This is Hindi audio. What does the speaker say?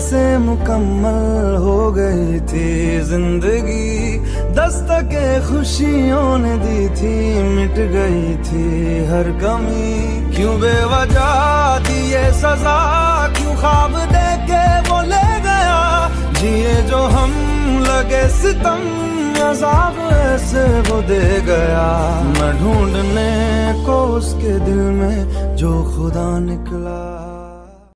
से मुकम्मल हो गई थी जिंदगी, दस्तके खुशियों ने दी थी, मिट गई थी हर कमी। क्यों बेवजह दी ये सजा, क्यों ख्वाब देके वो ले गया, जिए जो हम लगे सितम, अज़ाब ऐसे वो दे गया। मैं ढूंढने को उसके दिल में जो खुदा निकला।